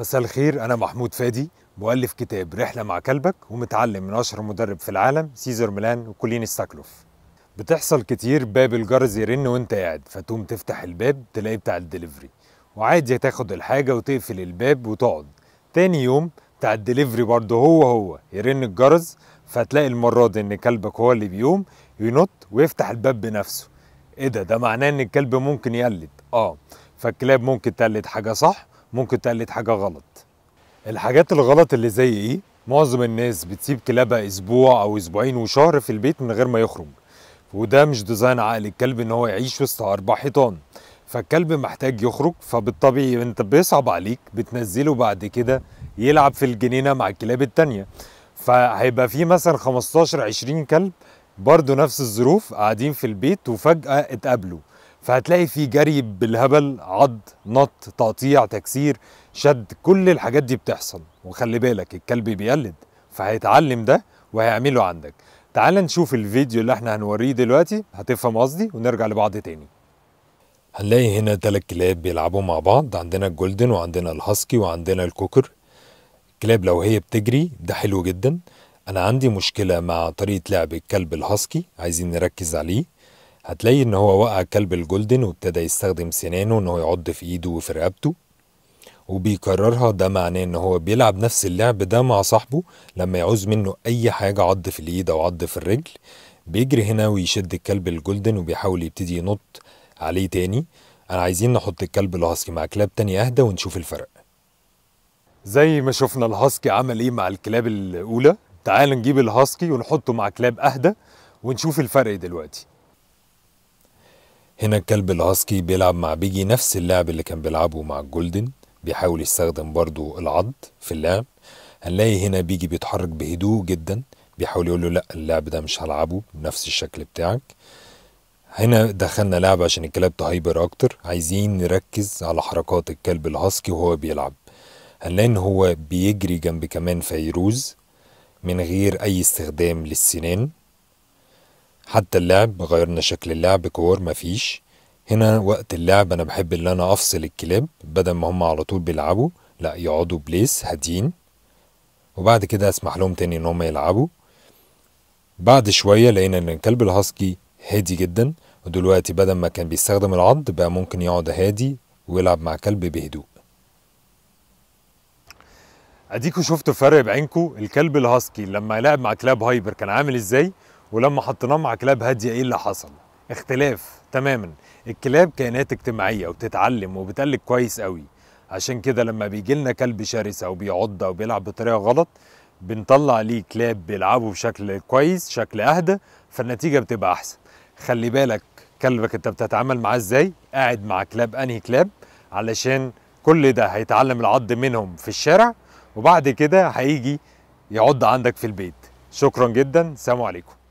مساء الخير، أنا محمود فادي، مؤلف كتاب رحلة مع كلبك ومتعلم من أشهر مدرب في العالم سيزر ميلان وكولين ستاكلوف. بتحصل كتير باب الجرس يرن وانت قاعد فتقوم تفتح الباب تلاقي بتاع الدليفري، وعادي تاخد الحاجة وتقفل الباب وتقعد. تاني يوم بتاع الدليفري برضه هو يرن الجرس، فتلاقي المرة دي ان كلبك هو اللي بيقوم ينط ويفتح الباب بنفسه. ايه ده معناه ان الكلب ممكن يقلد. فالكلاب ممكن تقلد حاجة صح، ممكن تقلد حاجة غلط. الحاجات الغلط اللي زي ايه؟ معظم الناس بتسيب كلابها اسبوع او اسبوعين وشهر في البيت من غير ما يخرج، وده مش ديزاين عقل الكلب ان هو يعيش وسط 4 حيطان. فالكلب محتاج يخرج، فبالطبيعي انت بيصعب عليك بتنزله بعد كده يلعب في الجنينة مع الكلاب التانية. فهيبقى في مثلا 15-20 كلب برضو نفس الظروف قاعدين في البيت وفجأة اتقابلوا، فهتلاقي في جري بالهبل، عض، نط، تقطيع، تكسير، شد، كل الحاجات دي بتحصل. وخلي بالك الكلب بيقلد، فهيتعلم ده وهيعمله عندك. تعال نشوف الفيديو اللي احنا هنوريه دلوقتي، هتفهم قصدي، ونرجع لبعض تاني. هنلاقي هنا 3 كلاب بيلعبوا مع بعض، عندنا الجولدن وعندنا الهاسكي وعندنا الكوكر. الكلاب لو هي بتجري ده حلو جدا. انا عندي مشكلة مع طريقة لعب الكلب الهاسكي، عايزين نركز عليه. هتلاقي ان هو وقع كلب الجولدن وابتدى يستخدم سنانه ان هو يعض في ايده وفي رقبته وبيكررها. ده معناه ان هو بيلعب نفس اللعب ده مع صاحبه. لما يعوز منه اي حاجة، عض في الايد او عض في الرجل، بيجري هنا ويشد الكلب الجولدن وبيحاول يبتدي ينط عليه تاني. انا عايزين نحط الكلب الهاسكي مع كلاب تانية اهدى ونشوف الفرق. زي ما شفنا الهاسكي عمل ايه مع الكلاب الاولى، تعال نجيب الهاسكي ونحطه مع كلاب اهدى ونشوف الفرق دلوقتي. هنا الكلب الهاسكي بيلعب مع بيجي نفس اللعب اللي كان بيلعبه مع الجولدن، بيحاول يستخدم برضو العض في اللعب. هنلاقي هنا بيجي بيتحرك بهدوء جدا، بيحاول يقول له لا اللعب ده مش هلعبه بنفس الشكل بتاعك. هنا دخلنا لعب عشان الكلاب تهايبر اكتر، عايزين نركز على حركات الكلب الهاسكي وهو بيلعب. هنلاقي ان هو بيجري جنب كمان فيروز من غير اي استخدام للسنان. حتى اللعب غيرنا شكل اللعب، كور مفيش. هنا وقت اللعب انا بحب ان انا افصل الكلاب، بدل ما هم على طول بيلعبوا لا يقعدوا بليس هادين، وبعد كده اسمح لهم تاني ان هم يلعبوا. بعد شوية لقينا ان الكلب الهاسكي هادي جدا، ودلوقتي بدل ما كان بيستخدم العض بقى ممكن يقعد هادي ويلعب مع كلب بهدوء. اديكوا شفتوا فرق بعينكوا الكلب الهاسكي لما لعب مع كلاب هايبر كان عامل ازاي، ولما حطيناه مع كلاب هاديه ايه اللي حصل. اختلاف تماما. الكلاب كائنات اجتماعيه وبتتعلم وبتقلد كويس قوي. عشان كده لما بيجي لنا كلب شرس او بيعض او بيلعب بطريقه غلط، بنطلع ليه كلاب بيلعبوا بشكل كويس، شكل اهدى، فالنتيجه بتبقى احسن. خلي بالك كلبك انت بتتعامل معاه ازاي، قاعد مع كلاب انهي كلاب، علشان كل ده هيتعلم العض منهم في الشارع، وبعد كده هيجي يعض عندك في البيت. شكرا جدا، سلام عليكم.